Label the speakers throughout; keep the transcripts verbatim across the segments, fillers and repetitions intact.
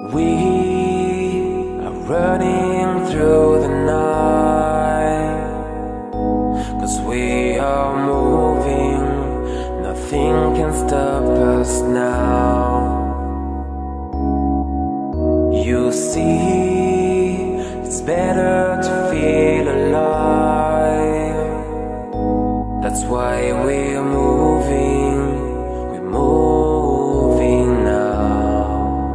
Speaker 1: We are running through the night, 'cause we are moving, nothing can stop us now. You see, it's better to feel alive. That's why we're moving, we're moving now.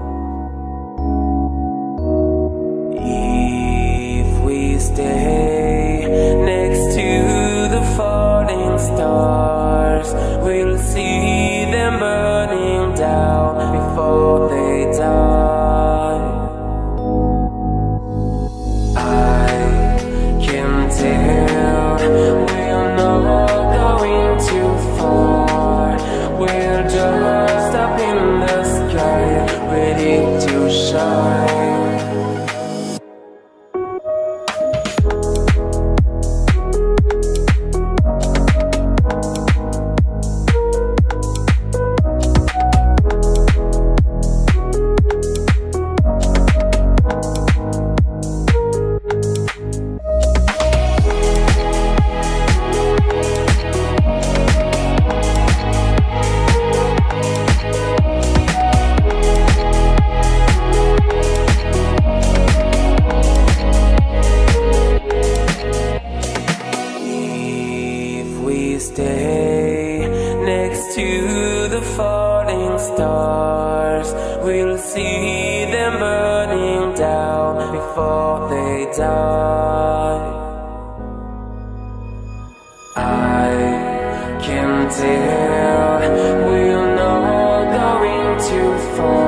Speaker 1: If we stay next to the falling stars, we'll see them burning down before they die. I can tell we're not going too far. We're just up in the sky, ready to shine. Stay next to the falling stars, we'll see them burning down before they die. I can tell we're not going too far.